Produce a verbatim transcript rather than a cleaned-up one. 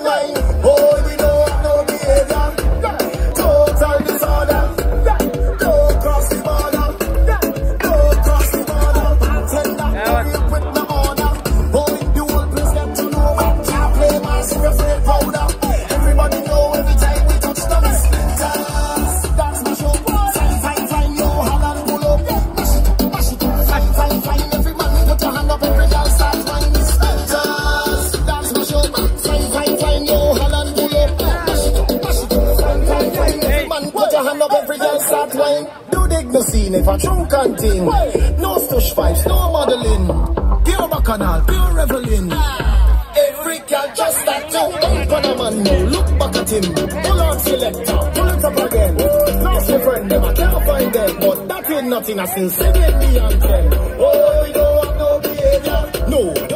wine. Oh, we don't have no behavior. Total disorder. Don't cross the border. Don't cross the border. Bartender, hurry up with the order. Oh, the whole place get to know what can't play my cigarette powder. Everybody know every time we touch the splinters. That's my show. Fine, fine, fine, yo, Holland pull up. Mash it up, mash it up. Fine, fine, fine. Every man put your hand up, every girl start whining. Splinters. That's my show. Fine, fine, fine, yo, Holland pull up. Mash it up, mash it up. Fine, fine, fine. Every man put your hand up, every girl start whining. Do dig no scene if a true canteen. No stush vibes, no modeling. Pure bacchanal, pure reveling. Every girl just that too. Don't put a man now, look back at him. Pull on selector, pull it up again. Lost your friend, them I can't find them. But that ain't nothing, I still sing it me and tell. Oh, we don't have no behavior. No.